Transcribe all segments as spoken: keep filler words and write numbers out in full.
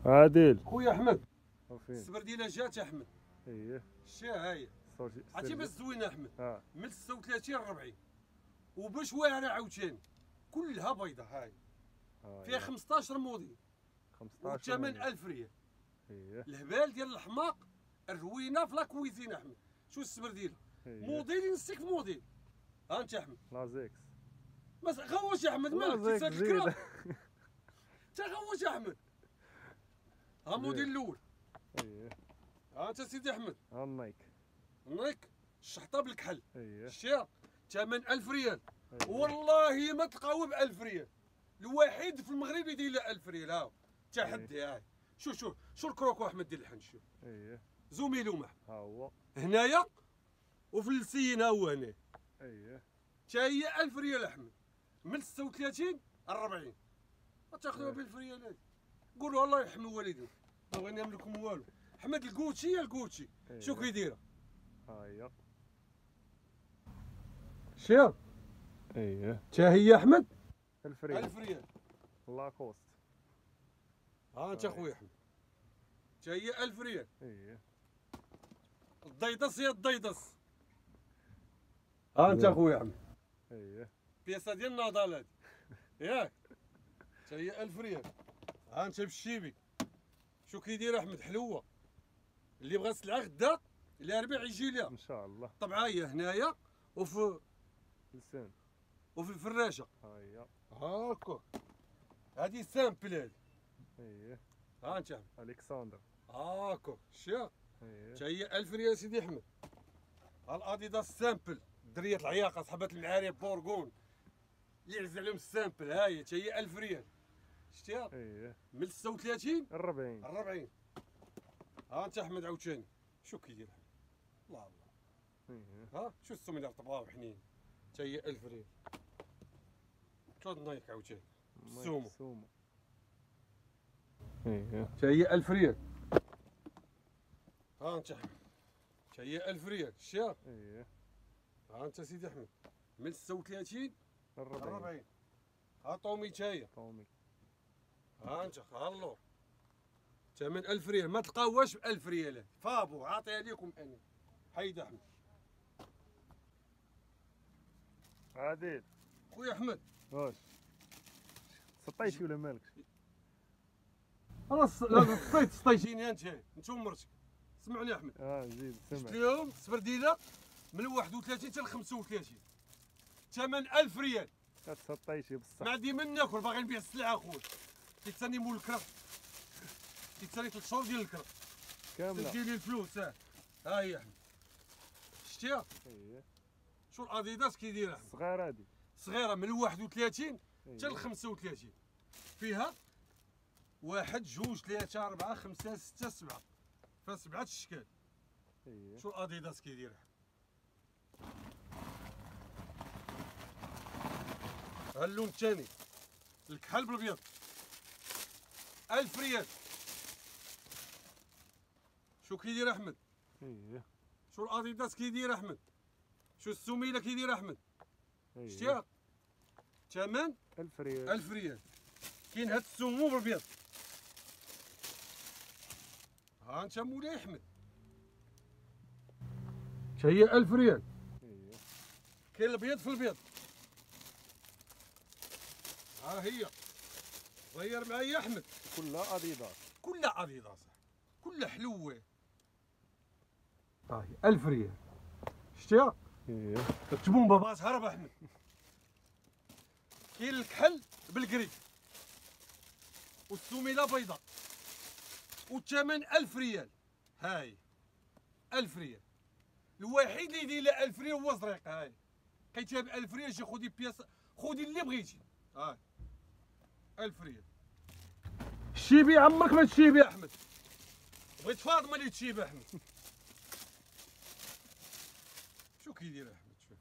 عادل خويا احمد وفين؟ السبرديله جات احمد. اييه شتيها هاهي. صورتي عرفتي باش زوينه احمد. اه من ستة وثلاثين ل أربعين وباش واعره عاوتاني كلها بيضه هاي. آه فيها خمسطاش موديل خمسطاش والثمن ألف ريال. اييه الهبال ديال الحماق الروينه في لاكويزين احمد. شو السبرديله اييه موديل نسيك في موديل. ها انت احمد لازيكس بس غوش يا احمد مالك لازيكس تسال زينة. الكرا. انت غوش يا احمد. ها موديل الاول. اييه ها انت سيدي احمد ها النايك نايك الشحطه بالكحل. اييه شتيها ثمن ألف ريال. أييه. والله ما تلقاوه ب ألف ريال. الوحيد في المغرب يدير له ألف ريال. ها تحدي هاي. شوف شوف شو الكروكو احمد ديال الحنش. شوف اييه زوميلو معه ها هو هنايا وفي السين ها هو هنا. اييه تا هي ألف ريال احمد من ستة وثلاثين ل أربعين. ما تاخذوها ب ألف ريال هذه. قولوا الله يرحم والديكم ما بغينا نملكم والو. احمد الكوتشي يا الكوتشي شو كيديرها. ها هي شير اييه تا هي احمد ألف ريال ألف ريال. لاكوست ها انت اخويا احمد تا هي ألف ريال. اييه الضيدس هي الضيدس. ها انت اخويا احمد اييه بياسه ديال النضال هادي ياك تا هي ألف ريال. ها انت بالشيبي شو كيدير احمد حلوه. اللي بغى السلعه غدا الاربع يجي لها. ان شاء الله طبعا هي هنايا وفي لسان وفي الفراشه. ها هي هاكا هادي سامبل هادي. اييه ها انت احمد الكسندر هاكا شتيها اييه تا هي ألف ريال سيدي احمد. ها الاديداس سامبل دريه العياقه صحبات المعارف بورغون اللي عز عليهم السامبل. ها هي تا هي ألف ريال. شتيها اييه من ستة وثلاثين الربعين أربعين. ها انت احمد عاوتاني شو كيدير احمد. الله الله. اييه ها شو السميدار طباو حنين تا هي ألف ريال. ثلاث نايك عاوتاني سومو سومو اييه تا هي ألف ريال. ها انت احمد تا هي ألف ريال. شتيها اييه ها انت سيدي احمد من ستة وثلاثين الربعين أربعين. ها طومي تا هي. طومي ها انت ها اللور ثمن ألف ريال ما تلقاوهاش ب ألف ريال. فابو عاطيها لكم انا. حيد احمد. عادل خويا احمد واش سطيتي ولا مالكش؟ انا الص- لا سطيت سطيتيني انت انت ومرتك. سمعني احمد اه زيد شفت سمع لهم سبرديله من واحد وثلاثين حتى ل خمسة وثلاثين ثمن ألف ريال. سطيتي بصح ما عندي من ناكل باغي نبيع السلعه اخويا. كيتساني مول الكرا كيتساني ثلاث شهور ديال الكرا كامله تدي لي الفلوس. ها ها هي احمد شتيها اييه شو الاديداس كيدير احمد. صغيره هادي صغيره من واحد وثلاثين حتى ل اييه خمسة وثلاثين. فيها واحد جوج ثلاثة أربعة خمسة ستة سبعة. فيها سبعة الأشكال. اييه شو الأديداس كيدير. ها اللون الثاني الكحل بالابيض ألف ريال. شو كيدير أحمد. اييه شو الأديداس كيدير أحمد. شو السميله كيدير أحمد. اييه شتيها ثمن ألف ريال ألف ريال. كاين هاد السمو بالابيض. ها انت مولاي احمد تا هي ألف ريال. اييه كاين الابيض في الابيض. ها هي غير معايا احمد كلها اديداس كلها اديداس كلها حلوه. ها هي ألف ريال. شتيها اييه التبون باباس هرب احمد. كاين الكحل بالكري والسميله بيضاء والثمن ألف ريال. هاي ألف ريال. الوحيد اللي يدير له ألف ريال هو زريق. هاي لقيتيها ب ألف ريال جي خذي بياس خذي اللي بغيتي. هاي ألف ريال. الشيبي عمرك ما تشيبي احمد. بغيت فاطمه اللي تشيبي احمد. شو كيدير احمد. شوف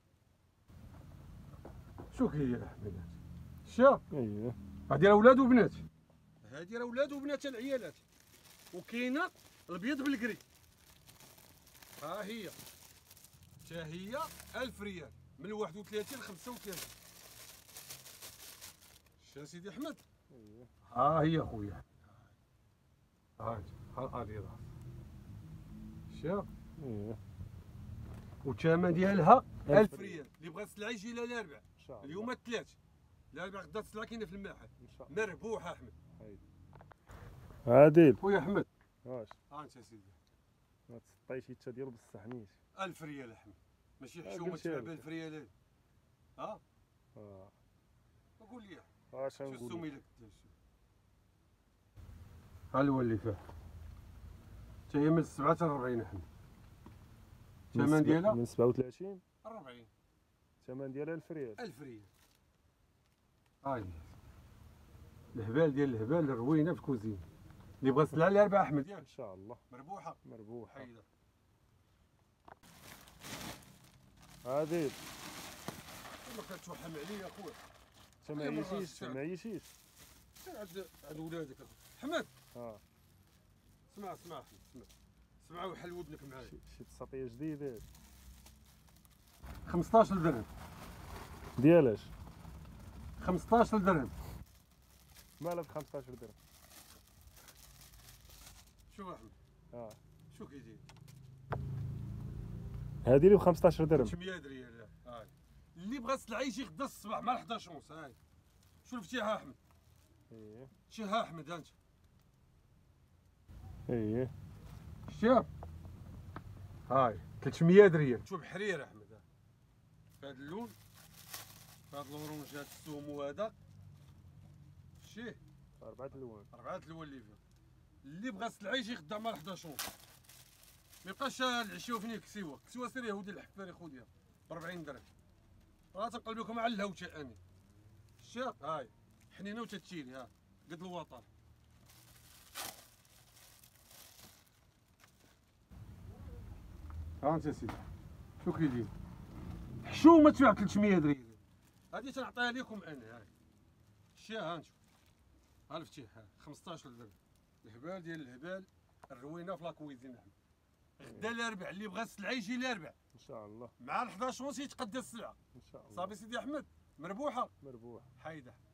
شو كيدير احمد. شاف اييه هادي راه ولاد وبنات. هادي راه ولاد وبنات العيالات. وكاينه الابيض بالكري. ها هي تا هي ألف ريال من واحد وثلاثين ل خمسة وثلاثين. شا سيدي احمد. اييه ها هي خويا هاي ها اديداس شوف. ايه والثمن ديالها ألف ريال. ريال. اللي بغى السلعه يجي لها الاربع. ان شاء الله. اليوم الثلاث. الاربع غدا السلعه كاينه في المحل. ان شاء الله. مربوحه احمد. عادل خويا احمد واش ها انت سيدي. ما تسطيش حتى ديالو بصح نيت. ألف ريال احمد ماشي آه، حشومه قلت تباع لك. ب ألف ريال. ها اه قول لي اش شو نقول السومي لك. ها هو اللي فيه حتى هي من سبعة حتى أربعين احمد. الثمن ديالها من سبعة وثلاثين. أربعين. الثمن ديالها ألف ريال. ألف ريال. هاي الهبال ديال الهبال الروينه في الكوزين. اللي بغى السلعه الاربعه احمد ياك ان شاء الله. مربوحه. مربوحه. حيدها. عادل ما كتوحم عليا اخويا. انت ما يا مرة عيشيش الشعب. ما عيشيش. عند عند ولادك احمد. اه اسمع اسمع احمد اسمع اسمع وحل ودنك معايا. شي شي تسطيه جديده خمسطاش درهم. ديالاش خمسطاش درهم. مالها ب خمسطاش درهم. شوف احمد اه شو كيدير. هادي اللي ب خمسطاش درهم. ثمانمية ريال. هاي اللي بغى السلعه يجي غدا الصباح مع حداش ونص. هاي شفتيها احمد. ايه شتيها احمد ها انت. ايه شتيها. هاي ثلاثمية ريال. شوف حرير احمد. ها في هذا اللون في هذا اللورونج هذا السومو هذا شتيه أربعة الوان. أربعة الوان اللي فيه. اللي بغى السلعه يجي غدا مع حداش ونص. ما يبقاش العشيه فين كسيوه كسيوه سير يهودي الحفاري خذيها ب أربعين درهم. راه تنقلب لكم على الهوته اني. شتيها هاي حنينه وتتشيري. ها قد الوطن. ها انت سيدي شو كيدير. حشومه تباع ثلاثمية ريال. هذه تنعطيها لكم انا. هاي شتيها ها نشوف. ها الفتيح ها خمسطاش درهم. الهبال ديال الهبال الروينه في لاكويزين احمد. غدا الاربع اللي بغى السلعه يجي الاربع ان شاء الله. مع الحداش ونص يتقدى السلعه. ان شاء الله. صافي سيدي احمد مربوحه. مربوح. حيده.